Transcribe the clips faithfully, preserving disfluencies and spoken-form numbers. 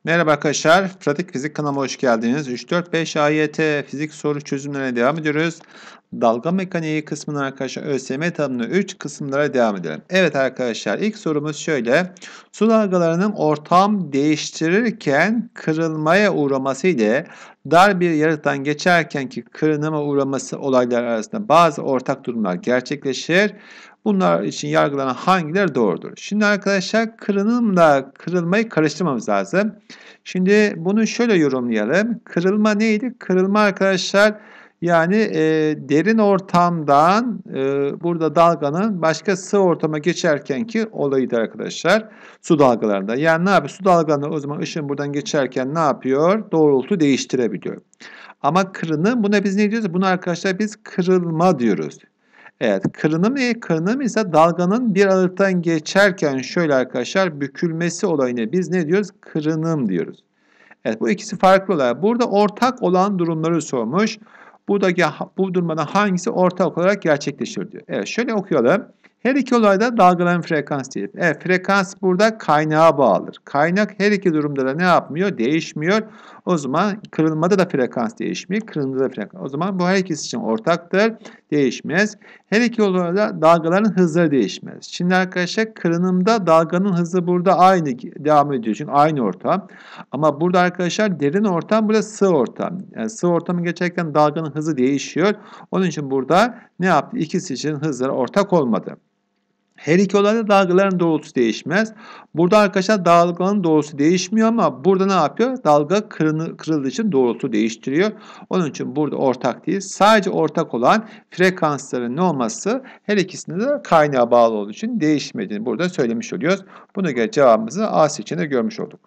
Merhaba arkadaşlar, Pratik Fizik kanalıma hoş geldiniz. üç, dört, beş A Y T fizik soru çözümlerine devam ediyoruz. Dalga mekaniği kısmına arkadaşlar ÖSYM tabanı üç kısımlara devam edelim. Evet arkadaşlar, ilk sorumuz şöyle. Su dalgalarının ortam değiştirirken kırılmaya uğraması ile dar bir yarıktan geçerkenki kırınıma uğraması olaylar arasında bazı ortak durumlar gerçekleşir. Bunlar için yargılanan hangileri doğrudur? Şimdi arkadaşlar kırınımla kırılmayı karıştırmamız lazım. Şimdi bunu şöyle yorumlayalım. Kırılma neydi? Kırılma arkadaşlar yani e, derin ortamdan e, burada dalganın başka sığ ortama geçerkenki olayıydı arkadaşlar. Su dalgalarında. Yani ne yapıyor? Su dalgalarında o zaman ışın buradan geçerken ne yapıyor? Doğrultu değiştirebiliyor. Ama kırınım buna biz ne diyoruz? Buna arkadaşlar biz kırılma diyoruz. Evet, kırınım ne? Kırınım ise dalganın bir aralıktan geçerken şöyle arkadaşlar bükülmesi olayına biz ne diyoruz? Kırınım diyoruz. Evet, bu ikisi farklı olay. Burada ortak olan durumları sormuş. Buradaki bu durumdan hangisi ortak olarak gerçekleşir diyor. Evet, şöyle okuyalım. Her iki olayda dalgaların frekans değil. Evet, frekans burada kaynağa bağlıdır. Kaynak her iki durumda da ne yapmıyor? Değişmiyor. O zaman kırılmada da frekans değişmiyor. Kırılmada da frekans. O zaman bu her ikisi için ortaktır. Değişmez. Her iki olayda dalgaların hızları değişmez. Şimdi arkadaşlar kırınımda dalganın hızı burada aynı devam ediyor. Çünkü aynı ortam. Ama burada arkadaşlar derin ortam, burada sığ ortam. Yani sığ ortamı geçerken dalganın hızı değişiyor. Onun için burada ne yaptı? İkisi için hızları ortak olmadı. Her iki olayda dalgaların doğrultusu değişmez. Burada arkadaşlar dalganın doğrusu değişmiyor ama burada ne yapıyor? Dalga kırını, kırıldığı için doğrultu değiştiriyor. Onun için burada ortak değil. Sadece ortak olan frekansların ne olması her ikisinde de kaynağa bağlı olduğu için değişmediğini burada söylemiş oluyoruz. Buna göre cevabımızı A seçeneğinde görmüş olduk.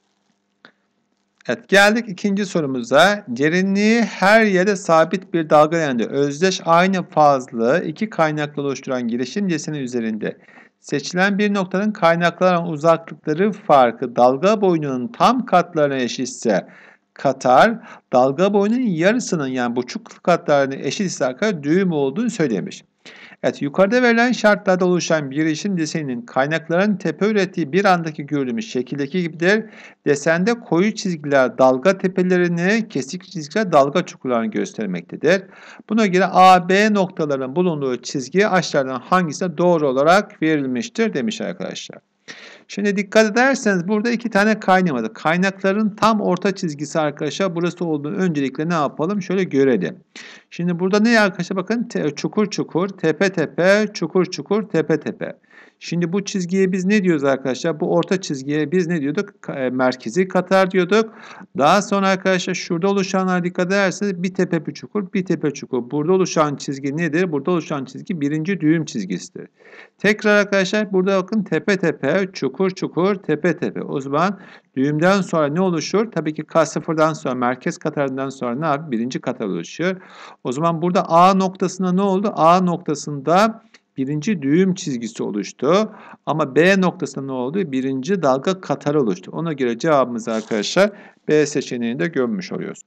Evet, geldik ikinci sorumuza. Derinliği her yere sabit bir dalga yani özdeş aynı fazlı iki kaynaklı oluşturan girişim cismi üzerinde seçilen bir noktanın kaynaklara uzaklıkları farkı dalga boyunun tam katlarına eşitse katar, dalga boyunun yarısının yani buçuk katlarına eşit ise arkadaşlar düğüm olduğunu söylemiş. Evet, yukarıda verilen şartlarda oluşan bir girişim deseninin kaynakların tepe ürettiği bir andaki görülmüş şekildeki gibidir. Desende koyu çizgiler dalga tepelerini, kesik çizgiler dalga çukurlarını göstermektedir. Buna göre A, B noktaların bulunduğu çizgi aşağıdan hangisine doğru olarak verilmiştir demiş arkadaşlar. Şimdi dikkat ederseniz burada iki tane kaynamadı. Kaynakların tam orta çizgisi arkadaşlar burası olduğunu öncelikle ne yapalım? Şöyle görelim. Şimdi burada ne arkadaşlar? Bakın te, çukur çukur, tepe tepe, çukur çukur, tepe tepe. Şimdi bu çizgiye biz ne diyoruz arkadaşlar? Bu orta çizgiye biz ne diyorduk? E, merkezi katar diyorduk. Daha sonra arkadaşlar şurada oluşanlar dikkat ederseniz bir tepe bir çukur, bir tepe çukur. Burada oluşan çizgi nedir? Burada oluşan çizgi birinci düğüm çizgisidir. Tekrar arkadaşlar burada bakın tepe tepe, çukur çukur, tepe tepe. O zaman düğümden sonra ne oluşur? Tabii ki K sıfırdan sonra merkez katarından sonra ne yapıyor? Birinci katar oluşuyor. O zaman burada A noktasında ne oldu? A noktasında birinci düğüm çizgisi oluştu. Ama B noktasında ne oldu? Birinci dalga katarı oluştu. Ona göre cevabımızı arkadaşlar B seçeneğinde görmüş oluyoruz.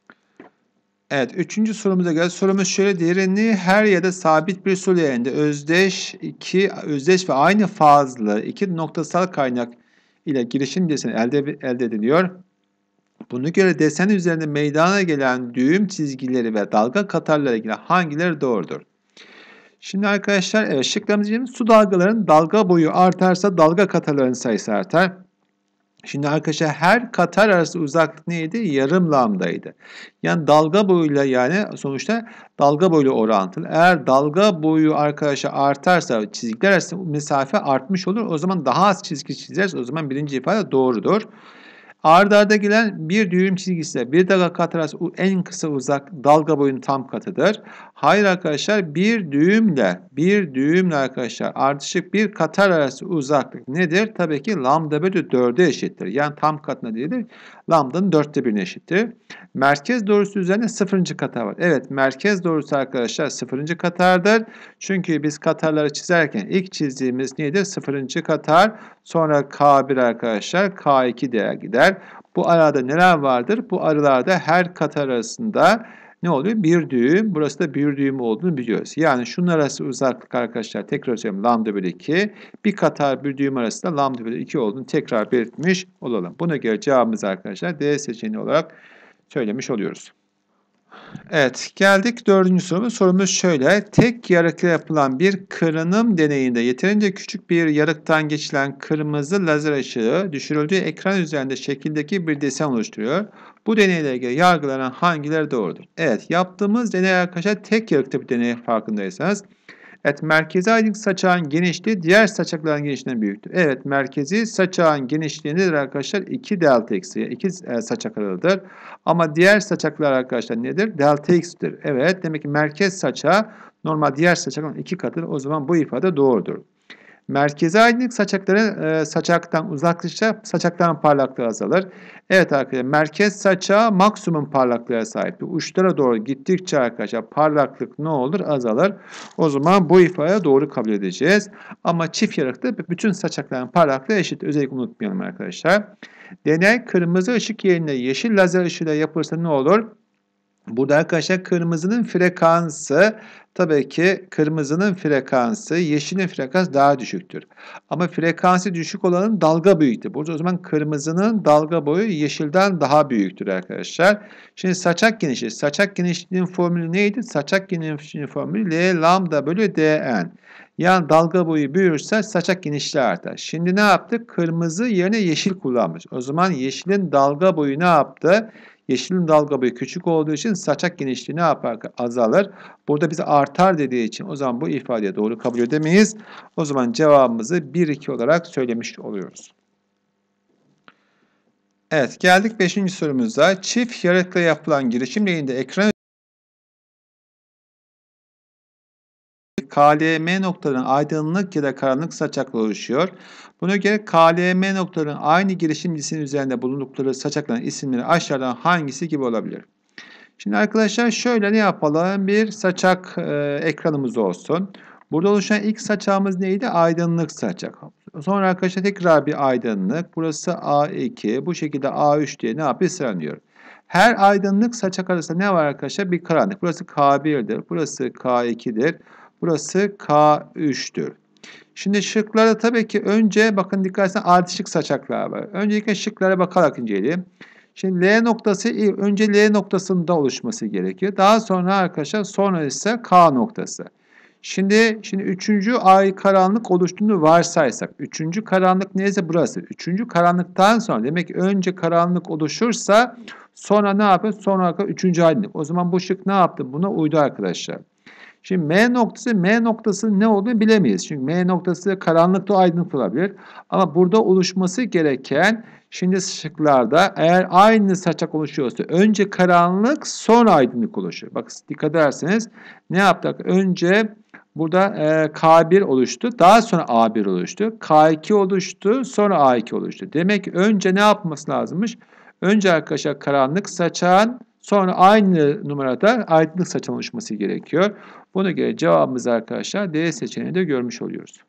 Evet, üçüncü sorumuza göre sorumuz şöyle: derinliği her yerde sabit bir su leğeninde özdeş iki özdeş ve aynı fazlı iki noktasal kaynak ile girişim deseni elde elde ediliyor. Buna göre desen üzerinde meydana gelen düğüm çizgileri ve dalga katarları ilgili hangileri doğrudur? Şimdi arkadaşlar evet, şıklarımız için su dalgalarının dalga boyu artarsa dalga katarlarının sayısı artar. Şimdi arkadaşlar her katar arası uzaklık neydi? Yarım lambdaydı. Yani dalga boyuyla yani sonuçta dalga boyuyla orantılı. Eğer dalga boyu arkadaşlar artarsa çizgiler arasında mesafe artmış olur. O zaman daha az çizgi çizeriz. O zaman birinci ifade doğrudur. Arda arda gelen bir düğüm çizgisi bir dalga katar arası en kısa uzak dalga boyunun tam katıdır. Hayır arkadaşlar bir düğümle bir düğümle arkadaşlar ardışık bir katar arası uzaklık nedir? Tabii ki lambda bölü dörde eşittir. Yani tam katına değildir. Lambdanın dörtte birine eşittir. Merkez doğrusu üzerinde sıfırıncı katar var. Evet merkez doğrusu arkadaşlar sıfırıncı katardır. Çünkü biz katarları çizerken ilk çizdiğimiz nedir? Sıfırıncı katar. Sonra K bir arkadaşlar K iki değer gider. Bu arada neler vardır? Bu aralarda her katar arasında ne oluyor? Bir düğüm. Burası da bir düğüm olduğunu biliyoruz. Yani şunun arası uzaklık arkadaşlar tekrar söyleyeyim lambda bölü iki. Bir katar bir düğüm arasında lambda bölü iki olduğunu tekrar belirtmiş olalım. Buna göre cevabımız arkadaşlar D seçeneği olarak söylemiş oluyoruz. Evet, geldik dördüncü sorumuz. Sorumuz şöyle. Tek yarıkla yapılan bir kırınım deneyinde yeterince küçük bir yarıktan geçilen kırmızı lazer ışığı düşürüldüğü ekran üzerinde şekildeki bir desen oluşturuyor. Bu deneyle ilgili yargılanan hangileri doğrudur? Evet, yaptığımız deney arkadaşlar tek yarıkta bir deney farkındaysanız. Evet, merkezi aydınlık saçağın genişliği diğer saçakların genişliğinden büyüktür. Evet, merkezi saçağın genişliği nedir arkadaşlar? iki delta eksi, iki saçak aralığıdır. Ama diğer saçaklar arkadaşlar nedir? Delta x'tir. Evet, demek ki merkez saçağı normal diğer saçakların iki katıdır. O zaman bu ifade doğrudur. Merkezi aydınlık saçakları e, saçaktan uzaklaşınca saçakların parlaklığı azalır. Evet arkadaşlar merkez saçağı maksimum parlaklığa sahiptir. Uçlara doğru gittikçe arkadaşlar parlaklık ne olur? Azalır. O zaman bu ifadeye doğru kabul edeceğiz. Ama çift yarıkta bütün saçakların parlaklığı eşit. Özellikle unutmayalım arkadaşlar. Deney kırmızı ışık yerine yeşil lazer ışığıyla yapılırsa ne olur? Burada arkadaşlar kırmızının frekansı tabii ki kırmızının frekansı yeşilin frekansı daha düşüktür. Ama frekansı düşük olanın dalga boyutu. Burada o zaman kırmızının dalga boyu yeşilden daha büyüktür arkadaşlar. Şimdi saçak genişliği. Saçak genişliğinin formülü neydi? Saçak genişliğinin formülü L lambda bölü dn. Yani dalga boyu büyürse saçak genişliği artar. Şimdi ne yaptık? Kırmızı yerine yeşil kullanmış. O zaman yeşilin dalga boyu ne yaptı? Yeşilin dalga boyu küçük olduğu için saçak genişliği ne yapar? Azalır. Burada bize artar dediği için o zaman bu ifadeye doğru kabul edemeyiz. O zaman cevabımızı bir iki olarak söylemiş oluyoruz. Evet, geldik beşinci sorumuza. Çift yarıkla yapılan girişim lehinde ekran K L M noktaların aydınlık ya da karanlık saçakla oluşuyor. Buna göre K L M noktaların aynı girişim cisiminin üzerinde bulundukları saçakların isimleri aşağıdan hangisi gibi olabilir? Şimdi arkadaşlar şöyle ne yapalım? Bir saçak e, ekranımız olsun. Burada oluşan ilk saçağımız neydi? Aydınlık saçak. Sonra arkadaşlar tekrar bir aydınlık. Burası A iki. Bu şekilde A üç diye ne yapıyor? Sıralanıyor. Her aydınlık saçak arasında ne var arkadaşlar? Bir karanlık. Burası K bir'dir. Burası K iki'dir. Burası K üç'tür. Şimdi şıklarda tabii ki önce bakın dikkat etseniz ardışık saçaklar var. Öncelikle şıklara bakarak inceleyelim. Şimdi L noktası önce L noktasında oluşması gerekiyor. Daha sonra arkadaşlar sonra ise K noktası. Şimdi şimdi üçüncü ay karanlık oluştuğunu varsaysak. Üçüncü karanlık neyse burası. Üçüncü karanlıktan sonra demek ki önce karanlık oluşursa sonra ne yapıyor? Sonra üçüncü aydınlık. O zaman bu şık ne yaptı? Buna uydu arkadaşlar. Şimdi M noktası, M noktası ne olduğunu bilemeyiz. Çünkü M noktası karanlıkta aydınlık olabilir. Ama burada oluşması gereken şimdi şıklarda eğer aynı saçak oluşuyorsa önce karanlık sonra aydınlık oluşuyor. Bak dikkat ederseniz ne yaptık? Önce burada e, K bir oluştu. Daha sonra A bir oluştu. K iki oluştu. Sonra A iki oluştu. Demek ki önce ne yapması lazımmış? Önce arkadaşlar karanlık saçağın sonra aynı numarada aydınlık saçan oluşması gerekiyor. Buna göre cevabımız arkadaşlar D seçeneğini de görmüş oluyoruz.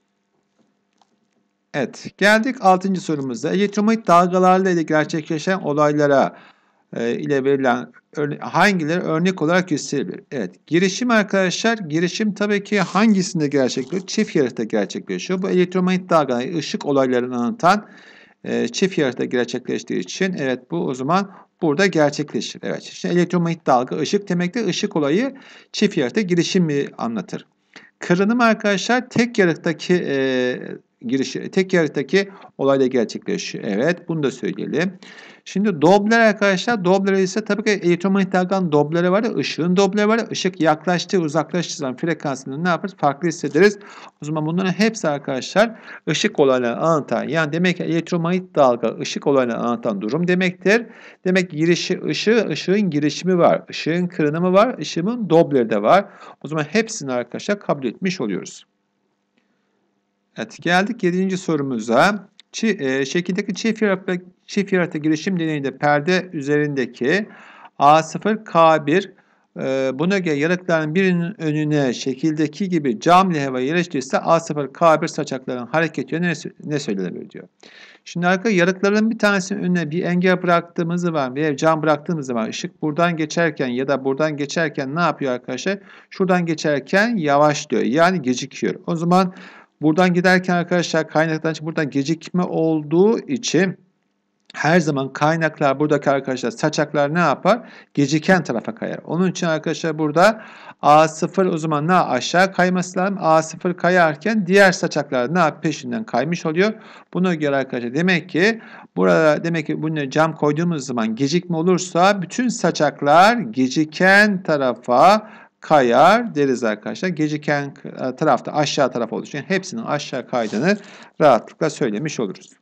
Evet, geldik altıncı sorumuza. Elektromanyetik dalgalarla ile gerçekleşen olaylara e, ile verilen örne hangileri örnek olarak gösterilir? Evet, girişim arkadaşlar, girişim tabii ki hangisinde gerçekleşiyor? Çift yarıkta gerçekleşiyor. Bu elektromanyetik dalgalar, ışık olaylarını anlatan e, çift yarıkta gerçekleştiği için evet bu o zaman burada gerçekleşir. Evet, şimdi elektromanyetik dalga, ışık demek de ışık olayı çift yarıkta girişimi anlatır. Kırınım arkadaşlar tek yarıktaki e, girişi, tek yarıktaki olayla gerçekleşiyor. Evet, bunu da söyleyelim. Şimdi Doppler arkadaşlar, Doppler ise tabii ki elektromanyetik dalganın Doppler'i var ya, ışığın Doppler'i var ya, ışık yaklaştığı, uzaklaştığı zaman frekansını ne yaparız? Farklı hissederiz. O zaman bunların hepsi arkadaşlar ışık olaylarını anlatan, yani demek ki elektromanyetik dalga ışık olaylarını anlatan durum demektir. Demek ki girişi, ışığı, ışığın girişimi var, ışığın kırınımı var, ışığın Doppler'i de var. O zaman hepsini arkadaşlar kabul etmiş oluyoruz. Evet, geldik yedinci sorumuza. Çi, e, şekildeki çift yarıkta, çift yarıkta girişim deneyinde perde üzerindeki A sıfır K bir Eee, buna göre yarıkların birinin önüne şekildeki gibi cam levha yerleştirirse A sıfır K bir saçakların hareket yönü ne, sö- ne söylenebilir diyor. Şimdi arkadaşlar yarıkların bir tanesinin önüne bir engel bıraktığımız zaman veya cam bıraktığımız zaman ışık buradan geçerken ya da buradan geçerken ne yapıyor arkadaşlar? Şuradan geçerken yavaşlıyor. Yani gecikiyor. O zaman buradan giderken arkadaşlar kaynaktan buradan gecikme olduğu için her zaman kaynaklar buradaki arkadaşlar saçaklar ne yapar? Geciken tarafa kayar. Onun için arkadaşlar burada A sıfır o zaman ne aşağı kayması lazım. A sıfır kayarken diğer saçaklar ne yap peşinden kaymış oluyor. Buna göre arkadaşlar demek ki burada demek ki bunu cam koyduğumuz zaman gecikme olursa bütün saçaklar geciken tarafa kayar deriz arkadaşlar. Geciken tarafta aşağı taraf olduğu için hepsinin aşağı kaydığını rahatlıkla söylemiş oluruz.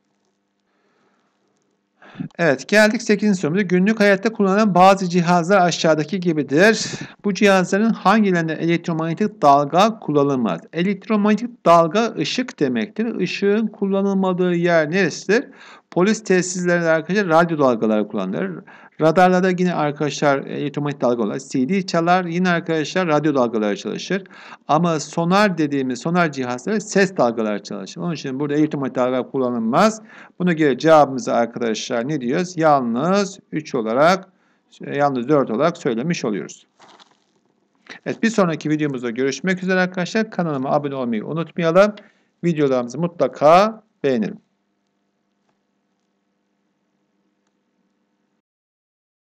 Evet, geldik sekizinci sorumuza. Günlük hayatta kullanılan bazı cihazlar aşağıdaki gibidir. Bu cihazların hangilerinde elektromanyetik dalga kullanılmaz? Elektromanyetik dalga ışık demektir. Işığın kullanılmadığı yer neresidir? Polis tesislerinde arkadaşlar radyo dalgaları kullanılır. Radarlarda yine arkadaşlar elektromanyetik dalgalar, C D çalar. Yine arkadaşlar radyo dalgaları çalışır. Ama sonar dediğimiz sonar cihazları ses dalgaları çalışır. Onun için burada elektromanyetik dalga kullanılmaz. Buna göre cevabımızı arkadaşlar ne diyoruz? Yalnız üç olarak, yalnız dört olarak söylemiş oluyoruz. Evet, bir sonraki videomuzda görüşmek üzere arkadaşlar. Kanalıma abone olmayı unutmayalım. Videolarımızı mutlaka beğenelim.